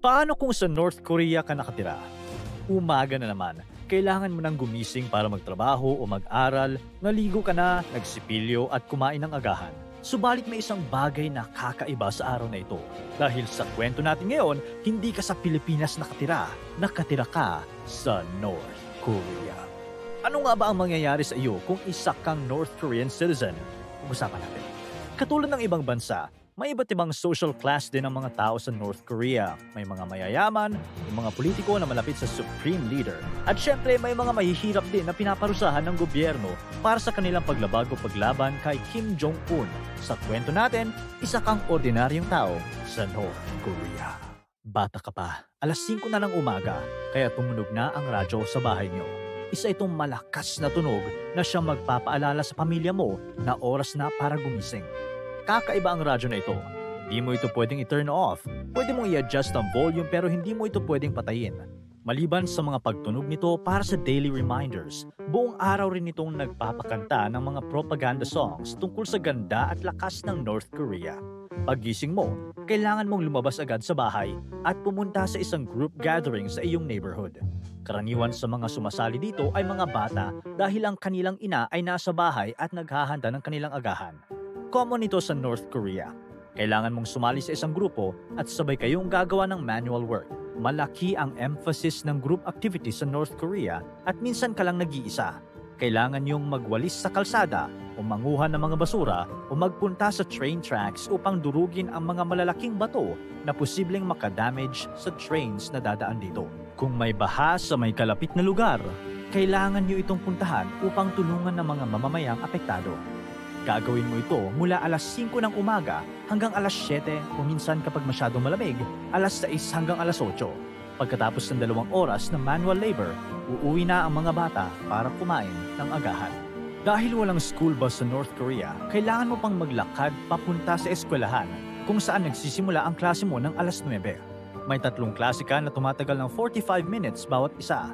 Paano kung sa North Korea ka nakatira? Umaga na naman, kailangan mo nang gumising para magtrabaho o mag-aral, naligo ka na, nagsipilyo at kumain ng agahan. Subalit may isang bagay na kakaiba sa araw na ito. Dahil sa kwento natin ngayon, hindi ka sa Pilipinas nakatira ka sa North Korea. Ano nga ba ang mangyayari sa iyo kung isa kang North Korean citizen? Pag-usapan natin. Katulad ng ibang bansa, may iba't ibang social class din ang mga tao sa North Korea. May mga mayayaman, may mga politiko na malapit sa supreme leader. At syempre may mga mahihirap din na pinaparusahan ng gobyerno para sa kanilang paglabag o paglaban kay Kim Jong-un. Sa kwento natin, isa kang ordinaryong tao sa North Korea. Bata ka pa, alas 5 na ng umaga, kaya tumunog na ang radyo sa bahay niyo. Isa itong malakas na tunog na siyang magpapaalala sa pamilya mo na oras na para gumising. Kakaiba ang radyo na ito. Hindi mo ito pwedeng i-turn off. Pwede mong i-adjust ang volume pero hindi mo ito pwedeng patayin. Maliban sa mga pagtunog nito para sa daily reminders, buong araw rin itong nagpapakanta ng mga propaganda songs tungkol sa ganda at lakas ng North Korea. Paggising mo, kailangan mong lumabas agad sa bahay at pumunta sa isang group gathering sa iyong neighborhood. Karaniwan sa mga sumasali dito ay mga bata dahil ang kanilang ina ay nasa bahay at naghahanda ng kanilang agahan. Common ito sa North Korea. Kailangan mong sumali sa isang grupo at sabay kayong gagawa ng manual work. Malaki ang emphasis ng group activities sa North Korea at minsan ka lang nag-iisa. Kailangan niyong magwalis sa kalsada o manguha ng mga basura o magpunta sa train tracks upang durugin ang mga malalaking bato na posibleng makadamage sa trains na dadaan dito. Kung may baha sa may kalapit na lugar, kailangan niyo itong puntahan upang tulungan ng mga mamamayang apektado. Gagawin mo ito mula alas 5 ng umaga hanggang alas 7 o minsan kapag masyadong malamig, alas 6 hanggang alas 8. Pagkatapos ng 2 oras ng manual labor, uuwi na ang mga bata para kumain ng agahan. Dahil walang school bus sa North Korea, kailangan mo pang maglakad papunta sa eskwelahan kung saan nagsisimula ang klase mo ng alas 9. May 3 klase ka na tumatagal ng 45 minutes bawat isa.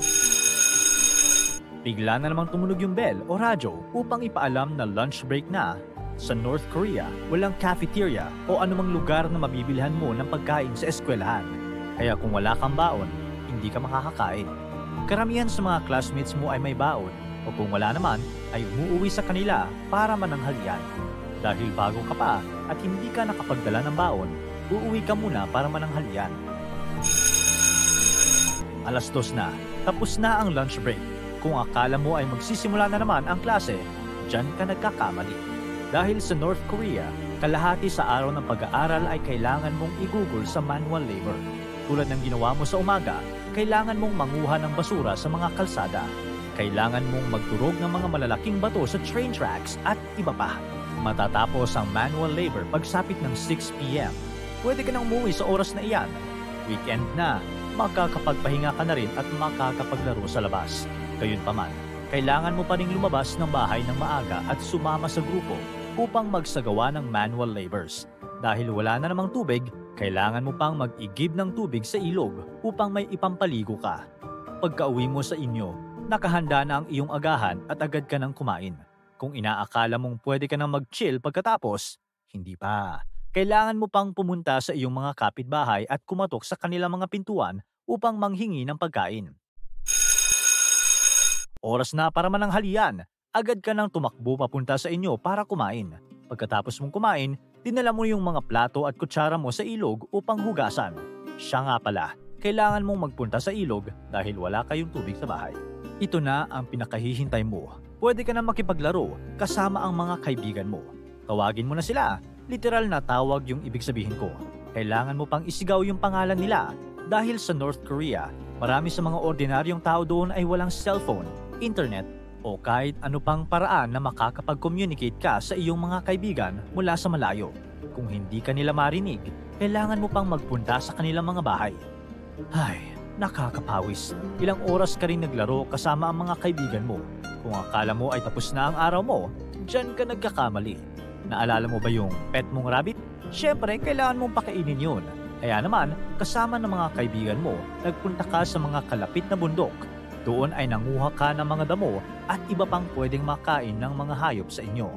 Bigla na namang tumunog yung bell o radyo upang ipaalam na lunch break na. Sa North Korea, walang cafeteria o anumang lugar na mabibilhan mo ng pagkain sa eskwelahan. Kaya kung wala kang baon, hindi ka makakakain. Karamihan sa mga classmates mo ay may baon o kung wala naman ay umuuwi sa kanila para mananghalian. Dahil bago ka pa at hindi ka nakapagdala ng baon, uuwi ka muna para mananghalian. Alas 2 na, tapos na ang lunch break. Kung akala mo ay magsisimula na naman ang klase, dyan ka nagkakamali. Dahil sa North Korea, kalahati sa araw ng pag-aaral ay kailangan mong igugol sa manual labor. Tulad ng ginawa mo sa umaga, kailangan mong manguha ng basura sa mga kalsada. Kailangan mong magturog ng mga malalaking bato sa train tracks at iba pa. Matatapos ang manual labor pagsapit ng 6 p.m. Pwede ka nang umuwi sa oras na iyan. Weekend na, makakapagpahinga ka na rin at makakapaglaro sa labas. Gayunpaman, kailangan mo pa ring lumabas ng bahay ng maaga at sumama sa grupo upang magsagawa ng manual labors. Dahil wala na namang tubig, kailangan mo pang mag-igib ng tubig sa ilog upang may ipampaligo ka. Pagka-uwi mo sa inyo, nakahanda na ang iyong agahan at agad ka nang kumain. Kung inaakala mong pwede ka nang mag-chill pagkatapos, hindi pa. Kailangan mo pang pumunta sa iyong mga kapitbahay at kumatok sa kanilang mga pintuan upang manghingi ng pagkain. Oras na para mananghalian, agad ka nang tumakbo papunta sa inyo para kumain. Pagkatapos mong kumain, dinala mo yung mga plato at kutsara mo sa ilog upang hugasan. Siya nga pala, kailangan mong magpunta sa ilog dahil wala kayong tubig sa bahay. Ito na ang pinakahihintay mo. Pwede ka na makipaglaro kasama ang mga kaibigan mo. Tawagin mo na sila, literal na tawag yung ibig sabihin ko. Kailangan mo pang isigaw yung pangalan nila dahil sa North Korea, marami sa mga ordinaryong tao doon ay walang cellphone, internet o kahit ano pang paraan na makakapag-communicate ka sa iyong mga kaibigan mula sa malayo. Kung hindi ka nila marinig, kailangan mo pang magpunta sa kanilang mga bahay. Ay, nakakapawis. Ilang oras ka rin naglaro kasama ang mga kaibigan mo. Kung akala mo ay tapos na ang araw mo, dyan ka nagkakamali. Naalala mo ba yung pet mong rabbit? Siyempre, kailangan mong pakainin yun. Kaya naman, kasama ng mga kaibigan mo, nagpunta ka sa mga kalapit na bundok. Doon ay nanguha ka ng mga damo at iba pang pwedeng makain ng mga hayop sa inyo.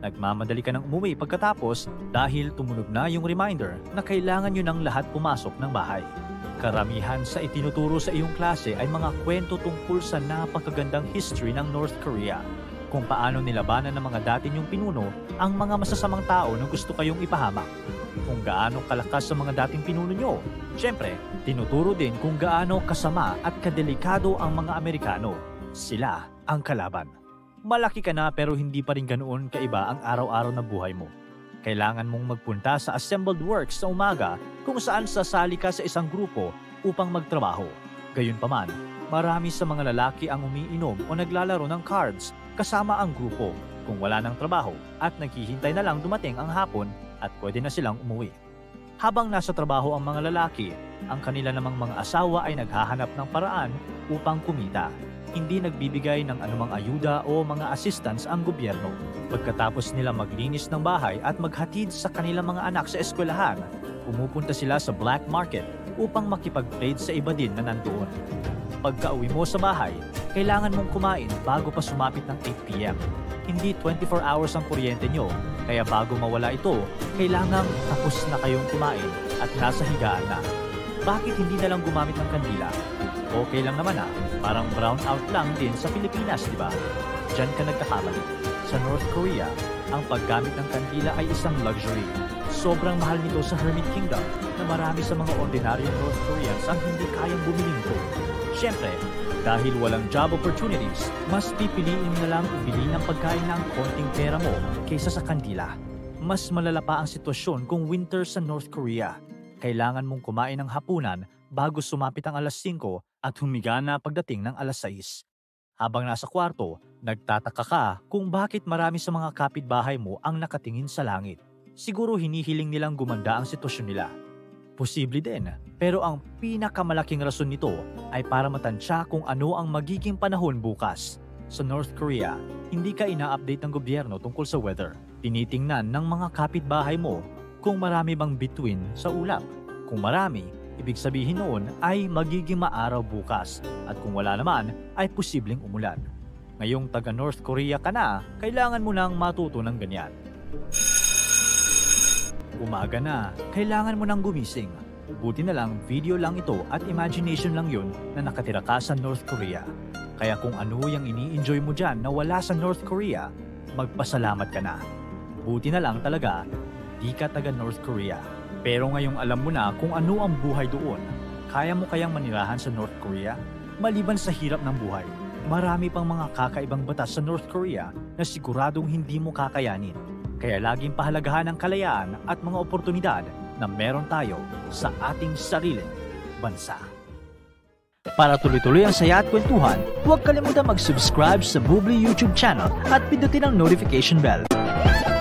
Nagmamadali ka ng umuwi pagkatapos dahil tumunog na yung reminder na kailangan nyo ng lahat pumasok ng bahay. Karamihan sa itinuturo sa iyong klase ay mga kwento tungkol sa napakagandang history ng North Korea. Kung paano nilabanan ng mga dati niyong pinuno ang mga masasamang tao na gusto kayong ipahamak. Kung gaano kalakas sa mga dating pinuno nyo. Siyempre, tinuturo din kung gaano kasama at kadelikado ang mga Amerikano. Sila ang kalaban. Malaki ka na pero hindi pa rin ganoon kaiba ang araw-araw na buhay mo. Kailangan mong magpunta sa assembled works sa umaga kung saan sasali ka sa isang grupo upang magtrabaho. Gayunpaman, marami sa mga lalaki ang umiinom o naglalaro ng cards kasama ang grupo kung wala ng trabaho at naghihintay na lang dumating ang hapon at pwede na silang umuwi. Habang nasa trabaho ang mga lalaki, ang kanila namang mga asawa ay naghahanap ng paraan upang kumita. Hindi nagbibigay ng anumang ayuda o mga assistance ang gobyerno. Pagkatapos nila maglinis ng bahay at maghatid sa kanilang mga anak sa eskwelahan, pumupunta sila sa black market upang makipag-trade sa iba din na nandoon. Pagka-uwi mo sa bahay, kailangan mong kumain bago pa sumapit ng 8 p.m. Hindi 24 hours ang kuryente nyo, kaya bago mawala ito, kailangang tapos na kayong kumain at nasa higaan na. Bakit hindi na lang gumamit ng kandila? Okay lang naman parang brownout lang din sa Pilipinas, di ba? Diyan ka nagkakamali. Sa North Korea, ang paggamit ng kandila ay isang luxury. Sobrang mahal nito sa Hermit Kingdom na marami sa mga ordinaryong North Koreans ang hindi kayang bumili nito. Siyempre, dahil walang job opportunities, mas pipiliin na lang ibili ng pagkain ng konting pera mo kaysa sa kandila. Mas malala pa ang sitwasyon kung winter sa North Korea. Kailangan mong kumain ng hapunan bago sumapit ang alas 5 at humiga na pagdating ng alas 6. Habang nasa kwarto, nagtataka ka kung bakit marami sa mga kapitbahay mo ang nakatingin sa langit. Siguro hinihiling nilang gumanda ang sitwasyon nila. Posible din, pero ang pinakamalaking rason nito ay para matansya kung ano ang magiging panahon bukas. Sa North Korea, hindi ka ina-update ng gobyerno tungkol sa weather. Tinitingnan ng mga kapitbahay mo kung marami bang bituin sa ulap. Kung marami, ibig sabihin noon ay magiging maaraw bukas at kung wala naman ay posibleng umulan. Ngayong taga North Korea ka na, kailangan mo nang matuto ng ganyan. Umaga na, kailangan mo nang gumising. Buti na lang video lang ito at imagination lang yun na nakatira ka sa North Korea. Kaya kung ano yung ini-enjoy mo dyan na wala sa North Korea, magpasalamat ka na. Buti na lang talaga, di ka taga North Korea. Pero ngayong alam mo na kung ano ang buhay doon, kaya mo kayang manirahan sa North Korea? Maliban sa hirap ng buhay, marami pang mga kakaibang batas sa North Korea na siguradong hindi mo kakayanin. Kaya laging pahalagahan ang kalayaan at mga oportunidad na meron tayo sa ating sariling bansa. Para tuloy-tuloy ang saya at kwentuhan, huwag kalimutan mag-subscribe sa Bubbly YouTube channel at pindutin ang notification bell.